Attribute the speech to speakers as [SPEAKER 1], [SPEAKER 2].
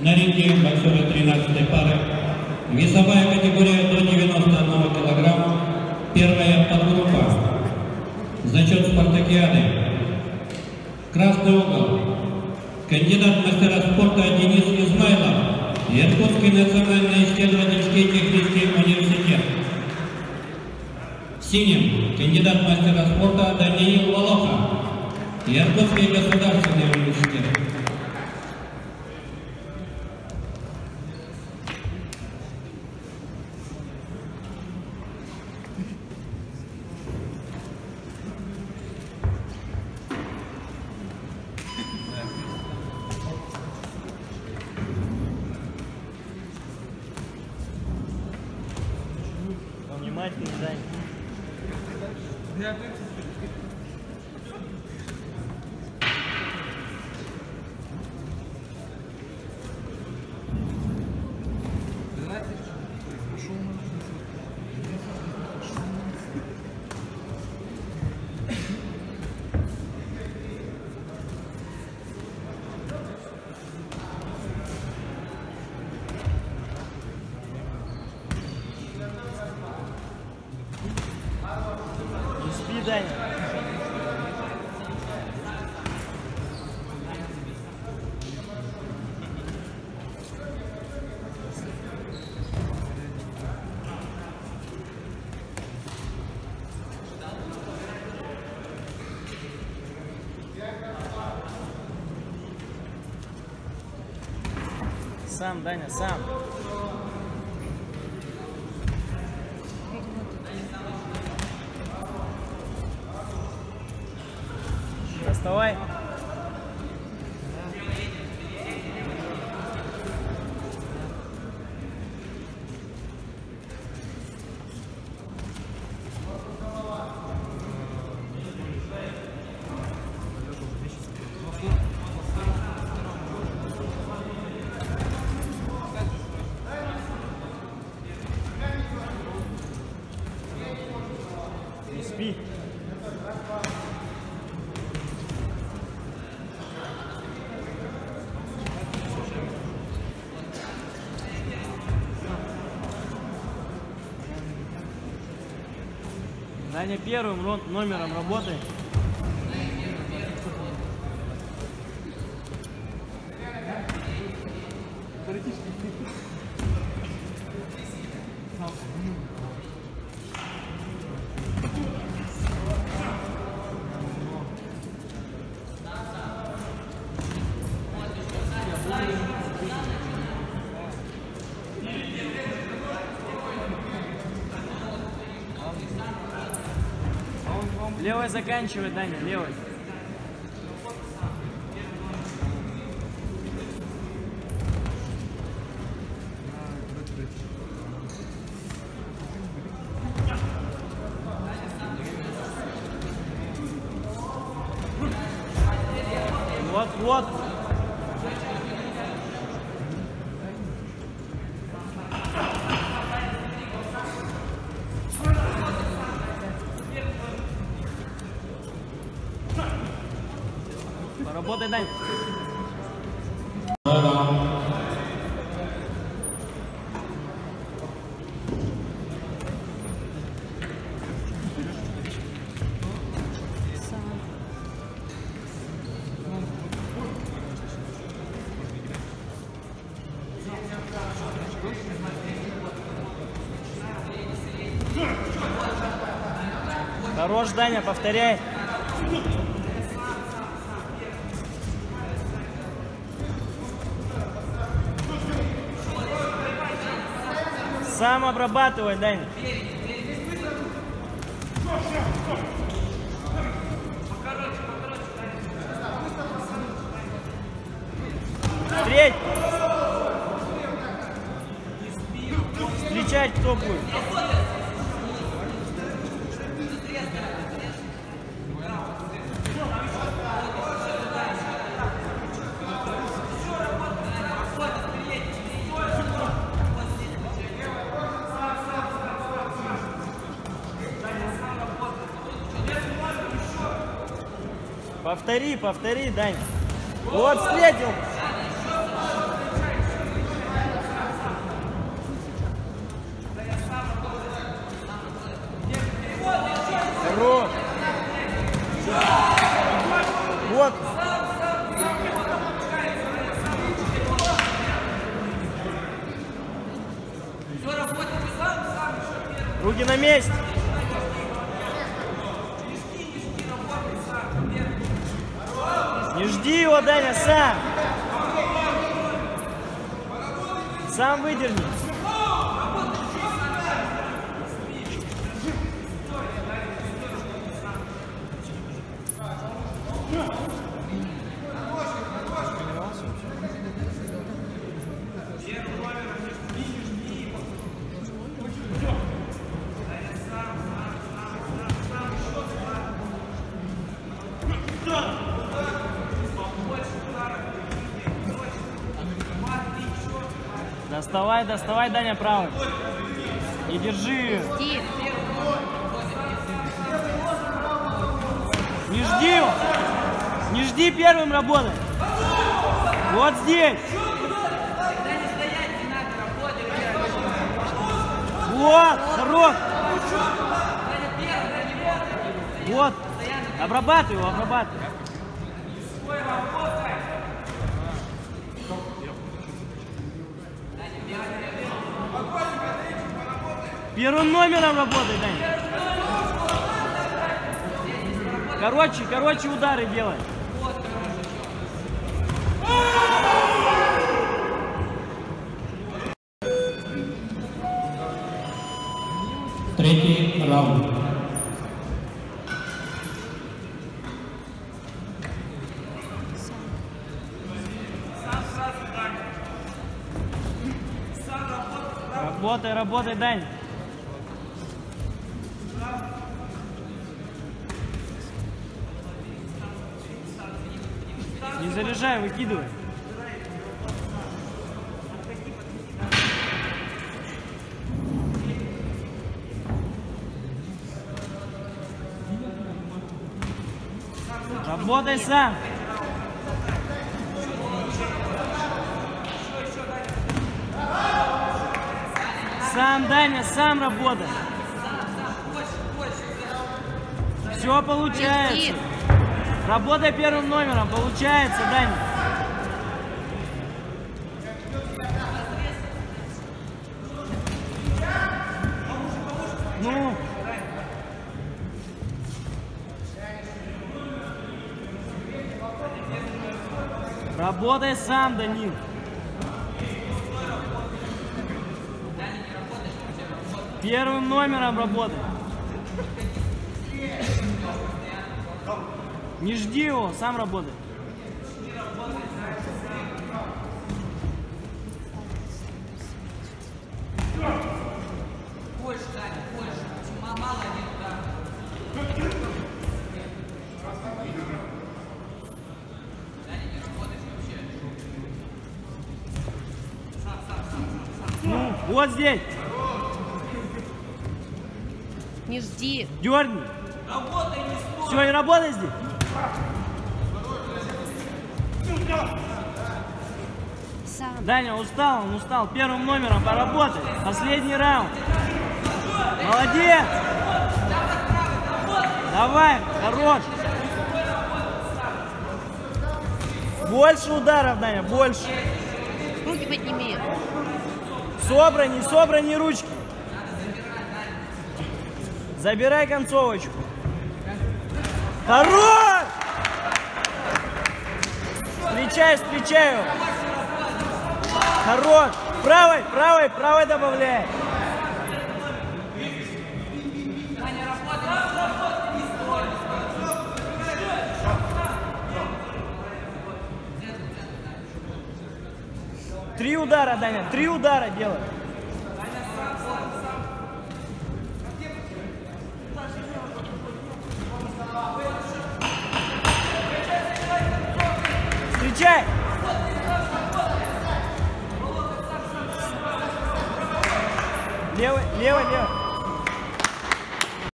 [SPEAKER 1] На ринге боксеры 13-й пары. Весовая категория до 91 килограмма. Первая подгруппа. Зачет спартакиады. Красный угол. Кандидат в мастера спорта Денис Измайлов. Иркутский национальный исследовательский технический университет. Синим. Кандидат в мастера спорта Даниил Волоха. Иркутский государственный университет.
[SPEAKER 2] Внимательно, Дань. Даня. Сам, Даня, сам. Доставай. Не спи. Даня первым номером работай. Левой заканчивай, Даня, левой. Вот. Поработай, Дань. Хорош, Даня, повторяй. Сам обрабатывай, Даня. Встреть. Встречать кто будет? Повтори, Дань. Вот, встретил. короткий. Руки на месте. Не жди его, Даня, сам. Сам выдерни. Доставай, доставай, Даня, правый. И держи ее. Не жди его. Не жди первым работать. Вот здесь. Вот, хорош. Вот. Обрабатывай его, обрабатывай. Первым номером работай, Даня. Короче удары делай.
[SPEAKER 1] Третий раунд.
[SPEAKER 2] Работай, работай, Дань. Не заряжай, выкидывай. Работай сам. Сам, Даня, сам работай. Все получается. Работай первым номером, получается, Даня. Ну. Работай сам, Данил. Первым номером работай. Не жди его, сам работай.
[SPEAKER 3] Больше, Даня, больше. Мало нет, да. Даня, не работаешь вообще.
[SPEAKER 2] Ну, вот здесь.
[SPEAKER 4] Не жди.
[SPEAKER 2] Дерни.
[SPEAKER 3] Работай, не стой.
[SPEAKER 2] Все, и работай здесь.
[SPEAKER 4] Сам.
[SPEAKER 2] Даня устал, он устал. Первым номером поработай. Последний раунд. Молодец. Давай, хорош. Больше ударов, Даня, больше.
[SPEAKER 4] Руки подними.
[SPEAKER 2] Собрани ручки. Забирай концовочку. Хорош! Встречаю. Хорош. Правой добавляй. Три удара, Даня, 3 удара делай. Встречай! Левый.